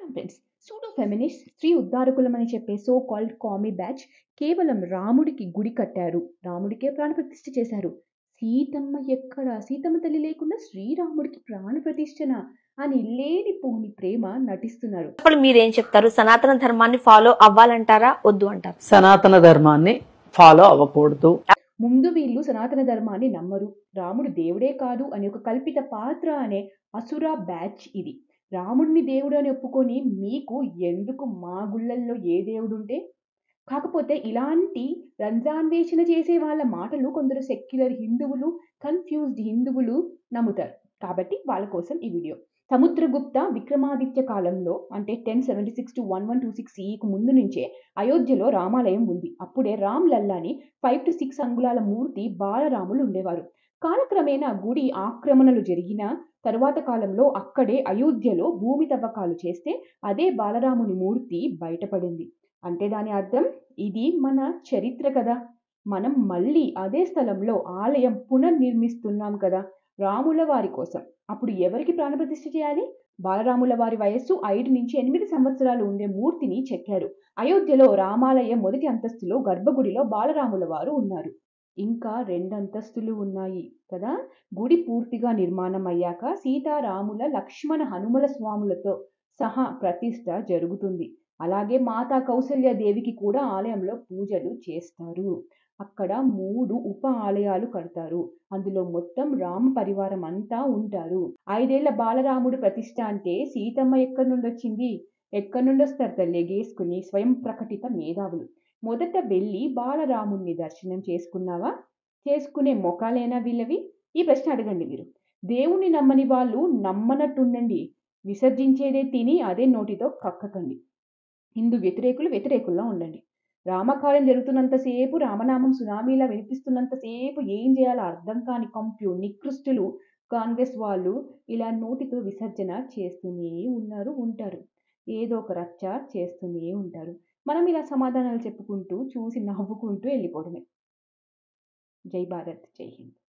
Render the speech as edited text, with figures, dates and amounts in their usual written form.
నమస్కారం friends. Pseudo feminist, స్త్రీ ఉద్ధారకులమని చెప్పే సో కాల్డ్ కామీ బ్యాచ్ కేవలం రాముడికి గుడి కట్టారు. రాముడికే ప్రాణప్రతిష్ఠ చేశారు. సీతమ్మ ఎక్కడ? సీతమ్మ తల్లి లేకుండా శ్రీరాముడికి ప్రాణప్రతిష్ఠన అని లేనిపోని ప్రేమ నటిస్తున్నారు. ఇప్పుడు మీరేం చెప్తారు? సనాతన ధర్మాన్ని ఫాలో అవ్వాలంటారా? వద్దు అంటారు? సనాతన ధర్మాన్ని ఫాలో అవ్వకూడదు. ముందు వీళ్ళు సనాతన ధర్మాన్ని నమ్మరు. రాముడు దేవుడే కాదు అని ఒక కల్పిత పాత్ర అనే అసుర బ్యాచ్ ఇది. రాముడిని దేవుడు అని ఒప్పుకొని మీకు ఎందుకు మా గుళ్ళల్లో ఏ దేవుడుంటే? కాకపోతే ఇలాంటి రంజాన్వేషణ చేసే వాళ్ళ మాటలు కొందరు సెక్యులర్ హిందువులు, కన్‌ఫ్యూజ్డ్ హిందువులు నమ్ముతారు. కాబట్టి వాళ్ళ కోసం ఈ వీడియో. సముద్రగుప్త విక్రమాదిత్య కాలంలో అంటే 1076-1126 CEకు ముందు నుంచే అయోధ్యలో రామాలయం ఉంది. అప్పుడే రామ్ లల్లాని 5-6 అంగుళాల మూర్తి బాలరాములు ఉండేవారు. కాలక్రమేణా గుడి ఆక్రమణలు జరిగిన తరువాత కాలంలో అక్కడే అయోధ్యలో భూమి తవ్వకాలు చేస్తే అదే బాలరాముని మూర్తి బయటపడింది. అంటే దాని అర్థం ఇది మన చరిత్ర కదా! మనం మళ్ళీ అదే స్థలంలో ఆలయం పునర్నిర్మిస్తున్నాం కదా! రాముల వారి కోసం. అప్పుడు ఎవరికి ప్రాణప్రతిష్ఠ చేయాలి? బాలరాముల వారి వయస్సు 5-8 సంవత్సరాలు ఉండే మూర్తిని చెక్కారు. అయోధ్యలో రామాలయం మొదటి అంతస్తులో గర్భగుడిలో బాలరాముల వారు ఉన్నారు. ఇంకా 2 అంతస్తులు ఉన్నాయి కదా! గుడి పూర్తిగా నిర్మాణం అయ్యాక సీతారాముల, లక్ష్మణ, హనుమల స్వాములతో సహా ప్రతిష్ఠ జరుగుతుంది. అలాగే మాతా కౌసల్య దేవికి కూడా ఆలయంలో పూజలు చేస్తారు. అక్కడ 3 ఉప ఆలయాలు కడతారు. అందులో మొత్తం రామ పరివారం అంతా ఉంటారు. 5 ఏళ్ల బాలరాముడు ప్రతిష్ఠ అంటే సీతమ్మ ఎక్కడి నుండొచ్చింది? ఎక్కడి నుండొస్తారు తల్లి ఎగేసుకుని స్వయం ప్రకటిత మేధావులు. మొదట వెళ్ళి బాలరాముణ్ణి దర్శనం చేసుకున్నావా? చేసుకునే మొఖాలేనా వీళ్ళవి? ఈ ప్రశ్న అడగండి మీరు. దేవుణ్ణి నమ్మని వాళ్ళు నమ్మనట్టుండండి. విసర్జించేదే తిని అదే నోటితో కక్కకండి. హిందూ వ్యతిరేకుల్లా ఉండండి. రామకార్యం జరుగుతున్నంత సేపు రామనామం సునామీలా వినిపిస్తున్నంత సేపు ఏం చేయాలో అర్థం కాని నికృష్టులు కాంగ్రెస్ వాళ్ళు ఇలా నోటితో విసర్జన చేస్తూనే ఉంటారు. ఏదో ఒక రచ్చ చేస్తూనే ఉంటారు. మనం ఇలా సమాధానాలు చెప్పుకుంటూ చూసి నవ్వుకుంటూ వెళ్ళిపోవడమే. జై భారత్, జై హింద్.